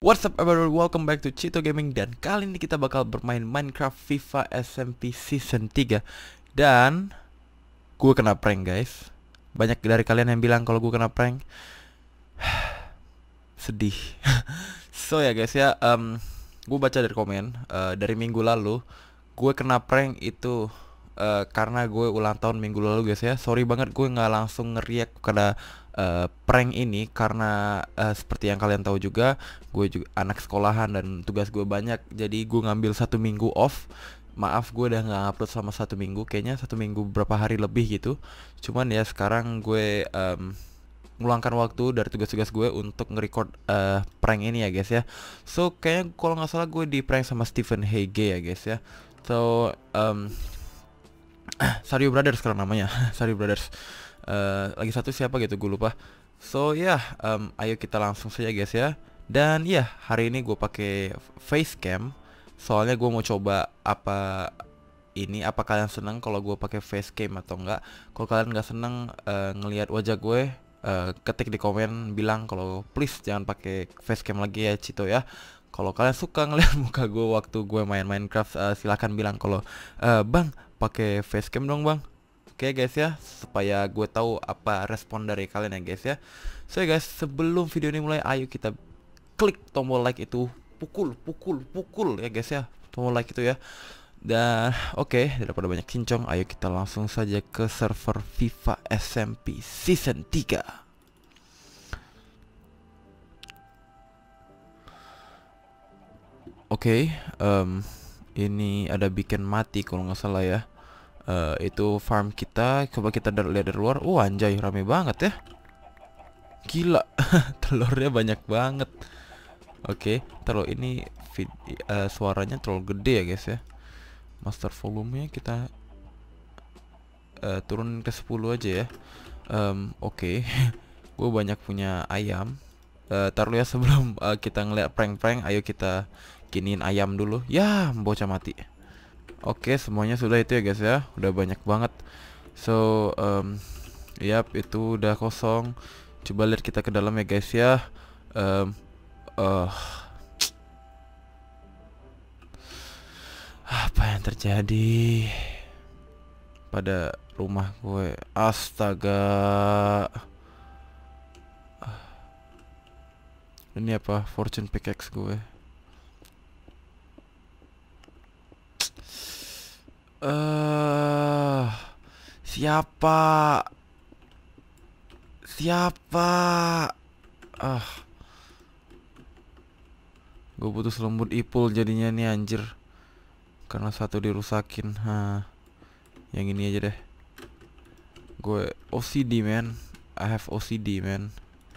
What's up everyone, welcome back to Cito Gaming. Dan kali ini kita bakal bermain Minecraft FIFA SMP Season 3. Dan gue kena prank guys. Banyak dari kalian yang bilang kalau gue kena prank. Sedih. So ya guys ya, gue baca dari komen dari minggu lalu. Gue kena prank itu karena gue ulang tahun minggu lalu guys ya. Sorry banget gue nggak langsung ngeriak pada prank ini karena seperti yang kalian tahu juga, gue juga anak sekolahan dan tugas gue banyak. Jadi gue ngambil 1 minggu off. Maaf gue udah nggak upload selama 1 minggu, kayaknya 1 minggu berapa hari lebih gitu. Cuman ya sekarang gue meluangkan waktu dari tugas-tugas gue untuk nge-record prank ini ya guys ya. So kayaknya kalau nggak salah gue di prank sama Stephen Hege ya guys ya. So Sario Brothers sekarang namanya. Sario Brothers. Lagi satu siapa gitu gue lupa. So ya, ayo kita langsung saja guys ya. Dan ya, hari ini gue pakai facecam. Soalnya gue mau coba apa kalian seneng kalau gue pakai facecam atau enggak. Kalau kalian nggak seneng ngelihat wajah gue, ketik di komen bilang kalau please jangan pakai facecam lagi ya Cito ya. Kalau kalian suka ngeliat muka gue waktu gue main Minecraft, silahkan bilang kalau bang pakai facecam dong bang. Oke guys ya, supaya gue tahu apa respon dari kalian ya guys ya. So ya guys, sebelum video ini mulai, ayo kita klik tombol like itu, pukul ya guys ya, tombol like itu ya. Dan oke, daripada banyak cincong, ayo kita langsung saja ke server FIFA SMP Season 3. Oke, ini ada bikin mati kalau nggak salah ya. Itu farm kita. Coba kita lihat dari luar. Anjay, rame banget ya. Gila. Telurnya banyak banget. Oke, terus ini suaranya terlalu gede ya guys ya. Master volumenya kita turun ke 10 aja ya. Oke. Gue banyak punya ayam. Taruh ya sebelum kita ngeliat prank-prank, ayo kita giniin ayam dulu. Ya, bocah mati. Oke, semuanya sudah itu ya guys ya. Udah banyak banget. So, yap, itu udah kosong. Coba lihat kita ke dalam ya guys ya. Apa yang terjadi pada rumah gue? Astaga. Ini apa? Fortune pickaxe gue. Siapa? Gue butuh selembut ipul jadinya nih anjir. Karena satu dirusakin. Yang ini aja deh. Gue OCD man. I have OCD man.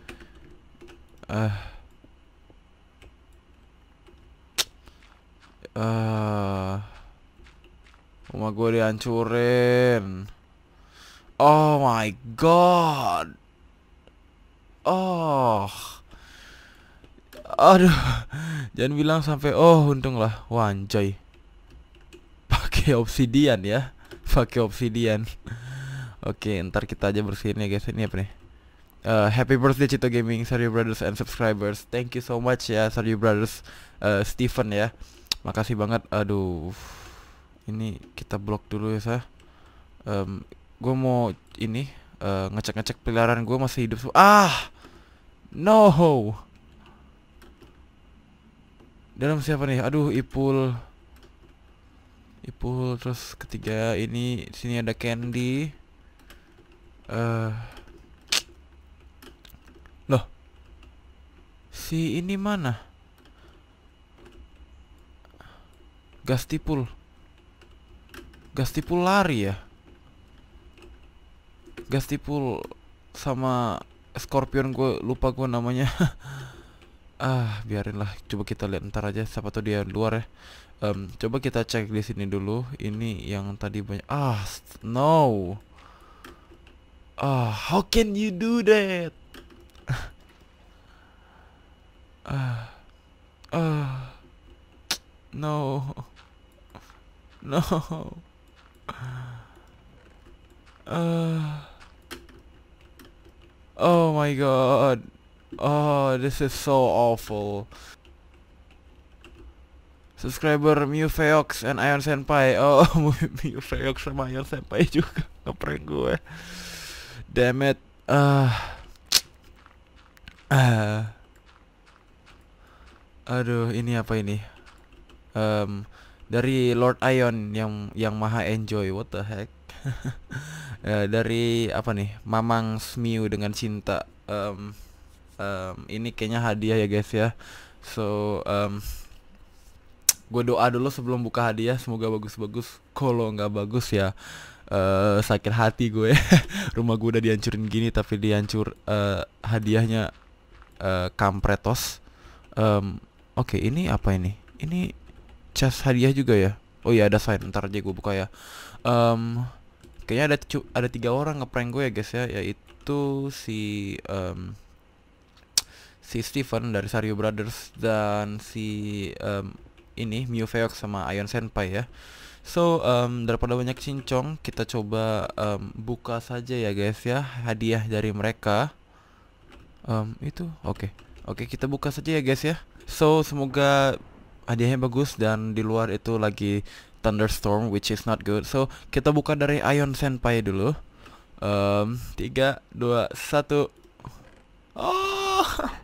Rumah gue dihancurin. Oh my god. Aduh. Jangan bilang sampai untung lah. Wah anjay. Pakai obsidian ya. Pakai obsidian. Oke, ntar kita aja bersihin ya guys. Ini apa nih? Happy birthday Cito Gaming, Sario Brothers and subscribers. Thank you so much ya Sario Brothers, Steven ya. Makasih banget. Aduh. Ini kita blok dulu ya sah. Gue mau ini ngecek peliharaan gue masih hidup. No. Dalam siapa nih? Aduh, Ipul terus ketiga ini sini ada Candy. Loh. Si ini mana? Gastipul lari ya. Gastipul sama Scorpion gue lupa gue namanya. Biarin lah. Coba kita lihat ntar aja. Siapa tuh dia luar ya. Coba kita cek di sini dulu. Ini yang tadi banyak. No. How can you do that? No. Oh my god. This is so awful. Subscriber Mewfeox and Ion Senpai. Oh, Mewfeox sama Ion Senpai juga ngeprank gue. Damn it. Aduh, ini apa ini? Dari Lord Ion yang maha enjoy. What the heck? Dari apa nih? Mamang Mew dengan cinta. Ini kayaknya hadiah ya guys ya. So gue doa dulu sebelum buka hadiah, semoga bagus-bagus. Kalau nggak bagus ya sakit hati gue. Rumah gue udah dihancurin gini tapi dihancur hadiahnya kampretos. Oke, ini apa ini? Ini chest hadiah juga ya. Oh iya, ada sign. Ntar aja gue buka ya. Kayaknya ada 3 orang ngeprank gue ya guys ya, yaitu si Stephen dari Sario Brothers dan si ini Mewfeox sama Ion Senpai ya. So daripada banyak cincong, kita coba buka saja ya guys ya hadiah dari mereka. Itu oke, kita buka saja ya guys ya. So semoga hadiahnya bagus, dan di luar itu lagi thunderstorm which is not good. So kita buka dari Ion Senpai dulu. 3, 2, 1. Oh.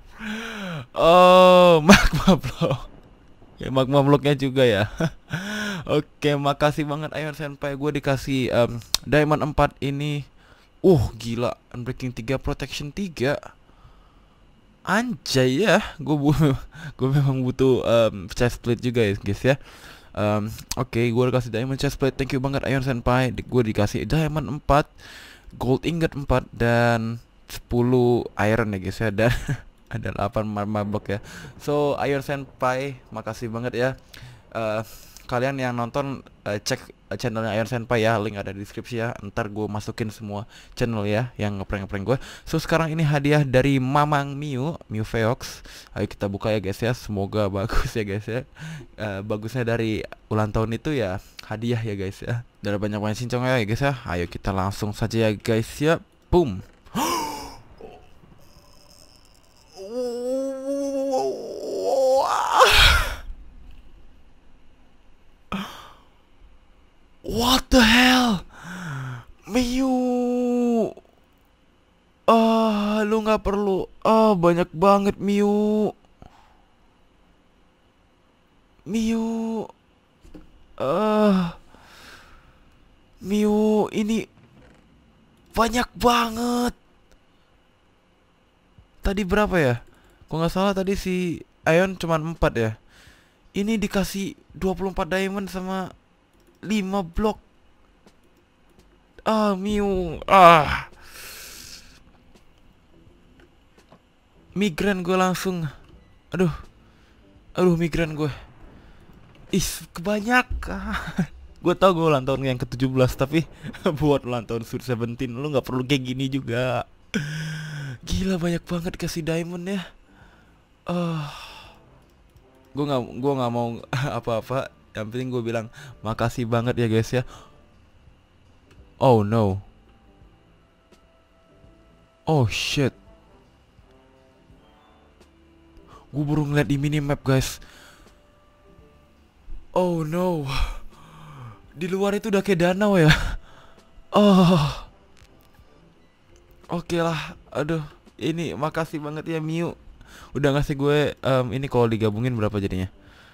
Oh, magma block. Ya, magma blocknya juga ya. Oke, makasih banget Ion Senpai. Gue dikasih Diamond 4 ini. Gila, Unbreaking 3, Protection 3. Anjay ya, gue memang butuh chest plate juga ya guys ya. Oke, gue dikasih diamond chest plate, thank you banget Ion Senpai. Gue dikasih diamond 4, gold ingot 4, dan 10 iron ya guys ya. Dan ada 8 magma block ya. So Ion Senpai, makasih banget ya. Kalian yang nonton cek channelnya Ion Senpai ya, link ada di deskripsi ya. Ntar gue masukin semua channel ya yang ngeprank-ngeprank gue. So sekarang ini hadiah dari Mamang Mewfeox. Ayo kita buka ya guys ya. Semoga bagus ya guys ya. Bagusnya dari ulang tahun itu ya hadiah ya guys ya. Dari banyak-banyak cincong ya guys ya. Ayo kita langsung saja ya guys ya. Boom. What the hell? Mew. Lu nggak perlu. Banyak banget Mew. Mew ini banyak banget. Tadi berapa ya? Kok nggak salah tadi si Ion cuman 4 ya. Ini dikasih 24 diamond sama 5 blok. Mew. Migran gue langsung. Aduh, migran gue. Kebanyakan. Gue tau gue ulang tahun yang ke-17, tapi buat ulang tahun Sweet 17 lu gak perlu kayak gini juga. Gila, banyak banget kasih diamond ya. Gue nggak mau apa-apa. Yang penting gue bilang makasih banget ya guys ya. Oh no. Oh shit. Gue baru ngeliat di minimap guys. Oh no. Di luar itu udah kayak danau ya. Oke lah. Aduh, ini makasih banget ya Mew. Udah ngasih gue ini kalau digabungin berapa jadinya?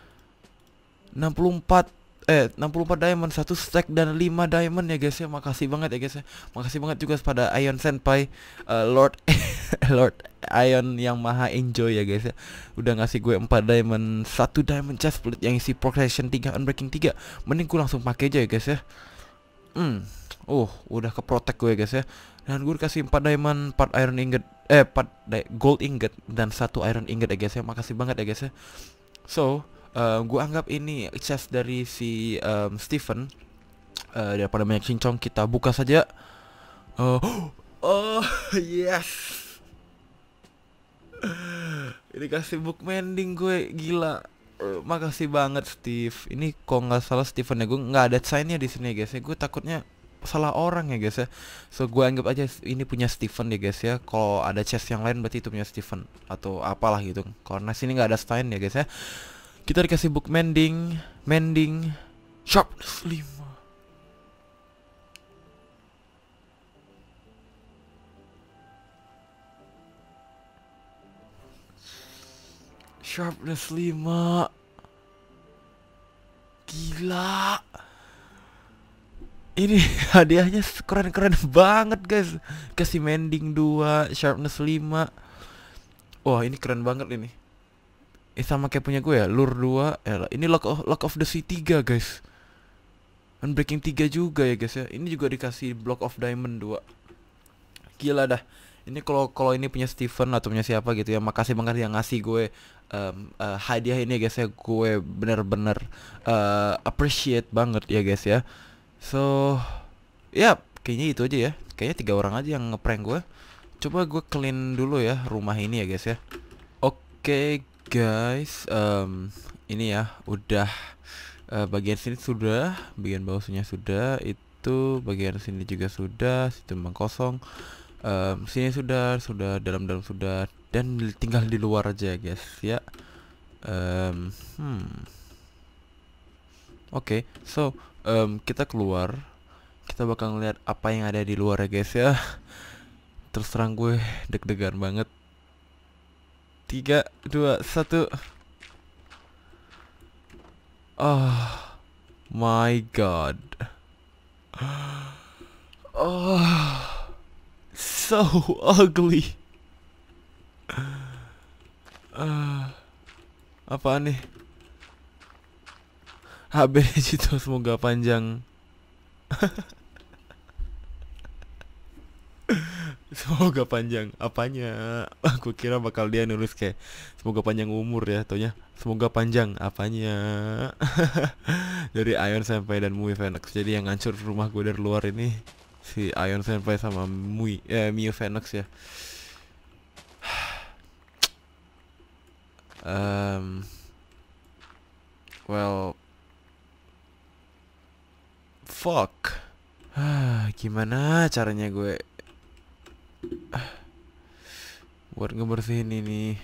64 diamond, 1 stack dan 5 diamond ya guys ya. Makasih banget ya guys ya. Makasih banget juga pada Ion Senpai, Lord Lord Ion yang maha enjoy ya guys ya. Udah ngasih gue 4 diamond, 1 diamond chest plate yang isi protection 3, unbreaking 3. Mending gue langsung pakai aja ya guys ya. Udah ke protect gue ya guys ya. Dan gue dikasih 4 diamond, 4 iron ingot, 4 gold ingot dan 1 iron ingot ya guys ya. Makasih banget ya guys ya. So gue anggap ini chest dari si Stephen. Daripada banyak cincong, kita buka saja. Yes. Ini kasih book mending gue, gila. Makasih banget Steve. Ini kok nggak salah Stephen ya, gue nggak ada signnya di sini ya guys ya. Gue takutnya salah orang ya guys ya. So gue anggap aja ini punya Stephen ya guys ya. Kalau ada chest yang lain berarti itu punya Stephen atau apalah gitu. Karena sini nggak ada sign ya guys ya. Kita dikasih book mending, sharpness 5. Sharpness 5. Gila. Ini hadiahnya keren-keren banget guys. Kasih mending 2, sharpness 5. Wah, ini keren banget ini. Sama kayak punya gue ya, lure 2. Ini lock of the sea 3 guys. Unbreaking 3 juga ya guys ya. Ini juga dikasih block of diamond 2. Gila dah. Ini kalau ini punya Steven atau punya siapa gitu ya, makasih banget yang ngasih gue hadiah ini guys ya. Gue bener-bener appreciate banget ya guys ya. So ya kayaknya itu aja ya. Kayaknya 3 orang aja yang ngeprank gue. Coba gue clean dulu ya rumah ini ya guys ya. Oke guys, ini ya udah bagian sini sudah, bagian bawahnya sudah, itu bagian sini juga sudah, situ memang kosong. Sini sudah, dalam-dalam sudah, dan tinggal di luar aja guys ya. Oke, so kita keluar, kita bakal ngeliat apa yang ada di luar ya guys ya. Terus terang gue deg-degan banget. 3, 2, 1. Oh my god. Oh, so ugly. Apaan nih? HB itu semoga panjang. Semoga panjang apanya? Aku kira bakal dia nulis kayak semoga panjang umur ya, taunya semoga panjang apanya. Dari Ion Senpai dan Mui Phoenix. Jadi yang ngancur rumah gue dari luar ini si Ion Senpai sama Miu Phoenix ya. Well, fuck. Gimana caranya gue buat ngebersihin ini?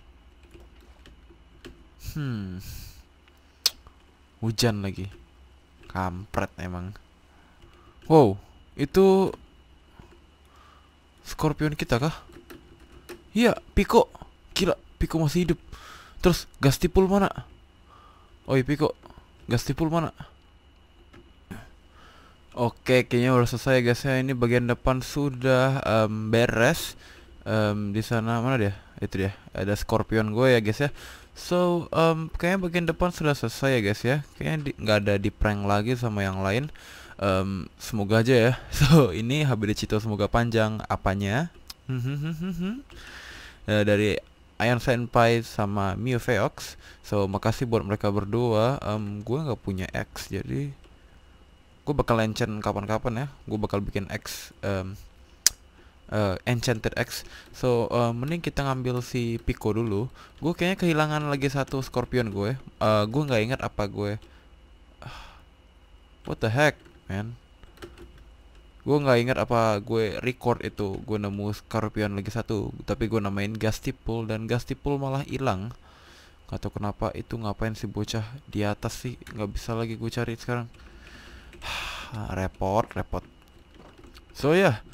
Hujan lagi. Kampret emang. Wow, itu Scorpion kita kah? Iya, Pico. Gila, Pico masih hidup. Terus Gastipul mana? Oi Pico, Gastipul mana? Oke, kayaknya udah selesai guys ya. Ini bagian depan sudah beres. Di sana mana dia? Itu dia. Ada Scorpion gue ya guys ya. So, kayaknya bagian depan sudah selesai ya guys ya. Kayaknya nggak ada di prank lagi sama yang lain. Semoga aja ya. So, ini HBD Cito semoga panjang apanya. Dari Ion Senpai sama Miu Feox. So, makasih buat mereka berdua. Gue nggak punya X, jadi gue bakal enchant kapan-kapan ya. Gue bakal bikin X, enchanted X. So mending kita ngambil si Pico dulu. Gue kayaknya kehilangan lagi satu Scorpion gue. Gue nggak ingat apa gue. What the heck man. Gue nggak ingat apa gue record itu gue nemu Scorpion lagi satu, tapi gue namain Gastipul dan Gastipul malah hilang. Gak tau kenapa, itu ngapain si bocah di atas sih, nggak bisa lagi gue cari sekarang. repot. So ya,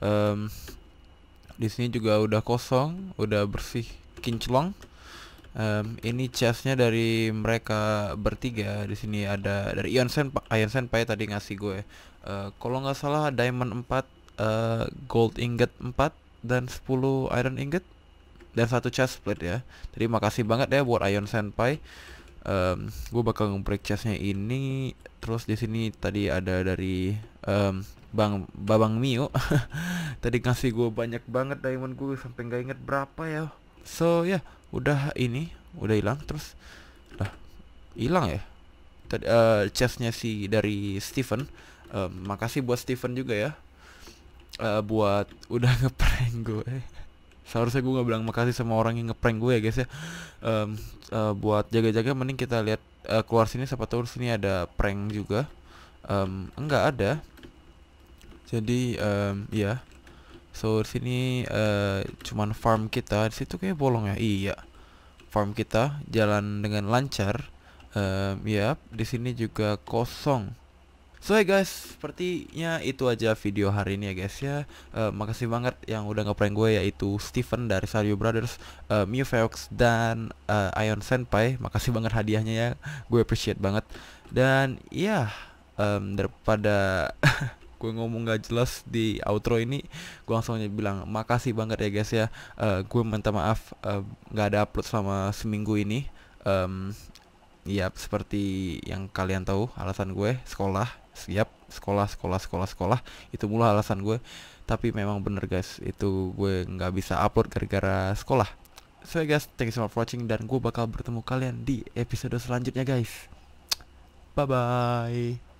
di sini juga udah kosong, udah bersih kinclong. Ini chestnya dari mereka bertiga. Di sini ada dari Ion Senpai tadi ngasih gue. Kalau nggak salah diamond 4, gold ingot 4, dan 10 iron ingot, dan 1 chest plate ya. Jadi makasih banget ya buat Ion Senpai. Gue bakal nge-break chestnya ini. Terus di sini tadi ada dari Babang Mio. Tadi ngasih gue banyak banget diamond gue sampai nggak inget berapa ya. So ya, udah hilang. Terus lah hilang ya. Tadi chestnya si dari Steven. Makasih buat Steven juga ya. Buat udah ngeprank gue. Seharusnya gue gak bilang makasih sama orang yang ngeprank gue ya guys ya. Buat jaga-jaga mending kita lihat keluar sini, siapa tahu sini ada prank juga. Enggak ada. Jadi ya. So sini cuman farm kita. Di situ kayak bolong ya. Iya. farm kita jalan dengan lancar. Ya, di sini juga kosong. So hey guys, sepertinya itu aja video hari ini ya guys ya. Makasih banget yang udah ngeprank gue, yaitu Steven dari Sario Brothers, Miu Ferox, dan Ion Senpai. Makasih banget hadiahnya ya, gue appreciate banget. Dan ya, daripada gue ngomong gak jelas di outro ini, gue langsung aja bilang makasih banget ya guys ya. Gue minta maaf gak ada upload selama seminggu ini. Iya, seperti yang kalian tahu, alasan gue sekolah. Siap, sekolah. Itu mulu alasan gue. Tapi memang bener guys, itu gue nggak bisa upload gara-gara sekolah. So guys, thank you so much for watching, dan gue bakal bertemu kalian di episode selanjutnya guys. Bye bye.